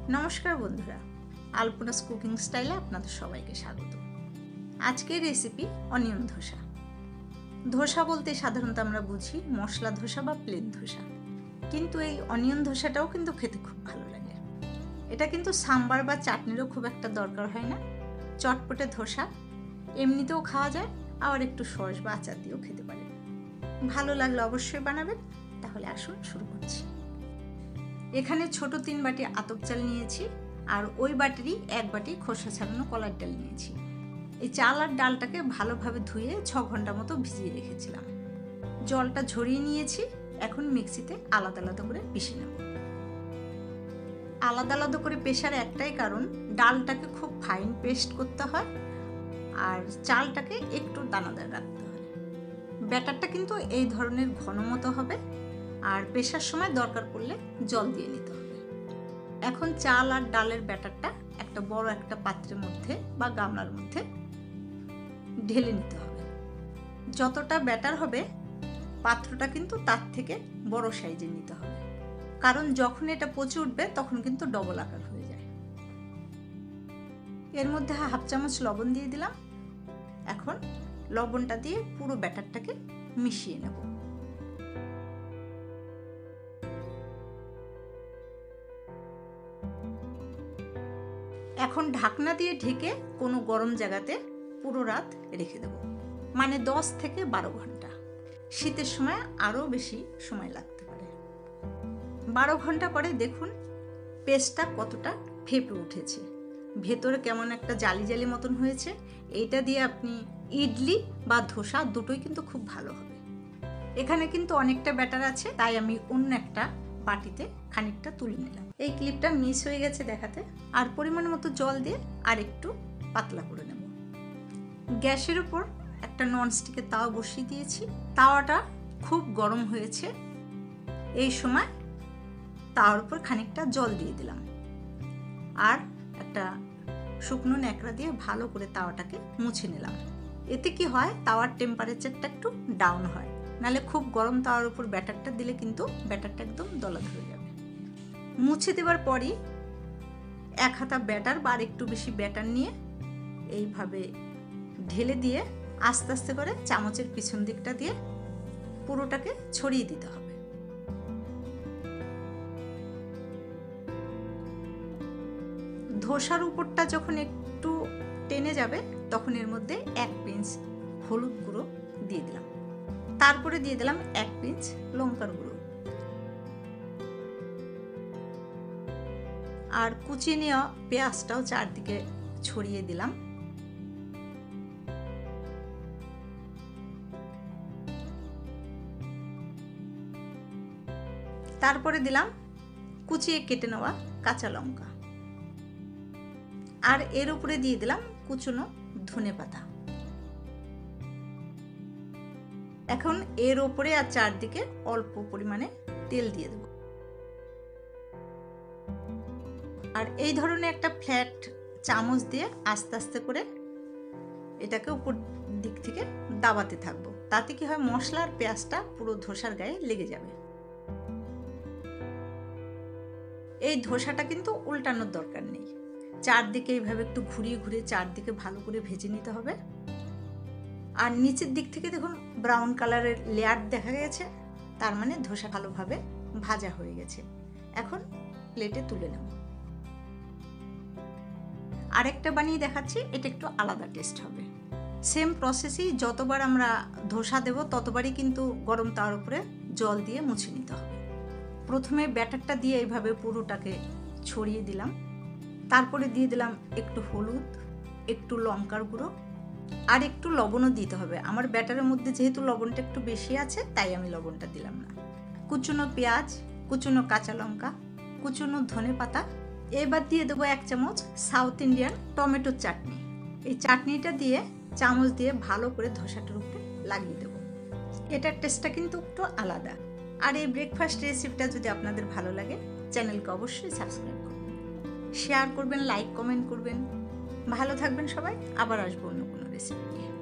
নমস্কার বন্ধুরা, আলপনাস কুকিং স্টাইলে আপনাদের সবাইকে স্বাগত। আজকের রেসিপি অনিয়ন ধোসা। ধোসা বলতে সাধারণত আমরা বুঝি মশলা ধোসা বা প্লেন ধোসা, কিন্তু এই অনিয়ন ধোসাটাও কিন্তু খেতে খুব ভালো লাগে। এটা কিন্তু সাম্বার বা চাটনিরও খুব একটা দরকার হয় না। চটপটে ধোসা এমনিতেও খাওয়া যায়, আবার একটু সস বা আচার দিয়েও খেতে পারে। ভালো লাগলে অবশ্যই বানাবেন। তাহলে আসুন শুরু করছি। এখানে ছোট 3 বাটি আতপ চাল নিয়েছি, আর ওই বাটিরই 1 বাটি খোসা ছাড়ানো কলার ডাল নিয়েছি। এই চাল আর ডালটাকে ভালোভাবে ধুয়ে 6 ঘন্টা মতো ভিজিয়ে রেখেছিলাম। জলটা ঝরিয়ে নিয়েছি। এখন মিক্সিতে আলাদা আলাদা করে পিষে নেব। আলাদা আলাদা করে পেশার একটাই কারণ, ডালটাকে খুব ফাইন পেস্ট করতে হয় আর চালটাকে একটু দানাদার রাখতে হয়। ব্যাটারটা কিন্তু এই ধরনের ঘন মতো হবে, আর পেশার সময় দরকার পড়লে জল দিয়ে নিতে হবে। এখন চাল আর ডালের ব্যাটারটা একটা বড় একটা পাত্রের মধ্যে বা গামলার মধ্যে ঢেলে নিতে হবে। যতটা ব্যাটার হবে পাত্রটা কিন্তু তার থেকে বড় সাইজে নিতে হবে, কারণ যখন এটা পচে উঠবে তখন কিন্তু ডবল আকার হয়ে যায়। এর মধ্যে 1/2 চামচ লবণ দিয়ে দিলাম। এখন লবণটা দিয়ে পুরো ব্যাটারটাকে মিশিয়ে নেব। এখন ঢাকনা দিয়ে ঢেকে কোনো গরম জায়গাতে পুরো রাত রেখে দেব, মানে 10 থেকে 12 ঘন্টা। শীতের সময় আরও বেশি সময় লাগতে পারে। 12 ঘন্টা পরে দেখুন পেস্টটা কতটা ফেপে উঠেছে, ভেতরে কেমন একটা জালি জালি মতন হয়েছে। এইটা দিয়ে আপনি ইডলি বা ধোসা দুটোই কিন্তু খুব ভালো হবে। এখানে কিন্তু অনেকটা ব্যাটার আছে, তাই আমি অন্য একটা বাটিতে খানিকটা তুলে নিলাম। এই ক্লিপটা মিস হয়ে গেছে দেখাতে। আর পরিমাণ মতো জল দিয়ে আর একটু পাতলা করে নেব। গ্যাসের উপর একটা ননস্টিকের তাওয়া বসিয়ে দিয়েছি। তাওয়াটা খুব গরম হয়েছে। এই সময় তাওয়ার উপর খানিকটা জল দিয়ে দিলাম, আর একটা শুকনো ন্যাকড়া দিয়ে ভালো করে তাওয়াটাকে মুছে নিলাম। এতে কি হয়, তাওয়ার টেম্পারেচারটা একটু ডাউন হয়, নাহলে খুব গরম তাওয়ার উপর ব্যাটারটা দিলে কিন্তু ব্যাটারটা একদম দলা ধরে যাবে। মুছে দেওয়ার পরই 1 হাতা ব্যাটার বা একটু বেশি ব্যাটার নিয়ে এইভাবে ঢেলে দিয়ে আস্তে আস্তে করে চামচের পিছন দিকটা দিয়ে পুরোটাকে ছড়িয়ে দিতে হবে। ধোসার উপরটা যখন একটু টেনে যাবে তখন এর মধ্যে 1 পিঞ্চ হলুদ গুঁড়ো দিয়ে দিলাম। তারপরে দিয়ে দিলাম 1 পিঞ্চ লঙ্কার গুঁড়ো, আর কুচিয়ে নেওয়া পেঁয়াজটাও চারদিকে ছড়িয়ে দিলাম। তারপরে দিলাম কুচিয়ে কেটে নেওয়া কাঁচা লঙ্কা, আর এর উপরে দিয়ে দিলাম কুচনো ধনেপাতা। এখন এর উপরে আর চারদিকে অল্প পরিমাণে তেল দিয়ে দেব, আর এই ধরনের একটা ফ্ল্যাট চামচ দিয়ে আস্তে আস্তে করে এটাকে উপর দিক থেকে দাবাতে থাকবো। তাতে কি হয়, মশলা আর পেঁয়াজটা পুরো ধোসার গায়ে লেগে যাবে। এই ধোসাটা কিন্তু উল্টানোর দরকার নেই, চারদিকে এইভাবে একটু ঘুরিয়ে ঘুরিয়ে চারদিকে ভালো করে ভেজে নিতে হবে। আর নিচের দিক থেকে দেখুন ব্রাউন কালারের লেয়ার দেখা গেছে, তার মানে ধোসা ভালোভাবে ভাজা হয়ে গেছে। এখন প্লেটে তুলে নেব। আরেকটা বানিয়ে দেখাচ্ছি, এটা একটু আলাদা টেস্ট হবে। সেম প্রসেসেই যতবার আমরা ধোসা দেব ততবারই কিন্তু গরম তাওয়ার উপরে জল দিয়ে মুছে নিতে হবে। প্রথমে ব্যাটারটা দিয়ে এইভাবে পুরোটাকে ছড়িয়ে দিলাম। তারপরে দিয়ে দিলাম একটু হলুদ, একটু লঙ্কার গুঁড়ো, আর একটু লবণও দিতে হবে। আমার ব্যাটারের মধ্যে যেহেতু লবণটা একটু বেশি আছে, তাই আমি লবণটা দিলাম না। কুচনো পেঁয়াজ, কুচনো কাঁচা লঙ্কা, কুচনো ধনেপাতা। এবার দিয়ে দেবো 1 চামচ সাউথ ইন্ডিয়ান টমেটো চাটনি। এই চাটনিটা দিয়ে চামচ দিয়ে ভালো করে ধোসাটার উপরে লাগিয়ে দেবো। এটার টেস্টটা কিন্তু একটু আলাদা। আর এই ব্রেকফাস্ট রেসিপিটা যদি আপনাদের ভালো লাগে, চ্যানেলকে অবশ্যই সাবস্ক্রাইব করবেন, শেয়ার করবেন, লাইক কমেন্ট করবেন। ভালো থাকবেন সবাই। আবার আসবো অন্য কোনো রেসিপি নিয়ে।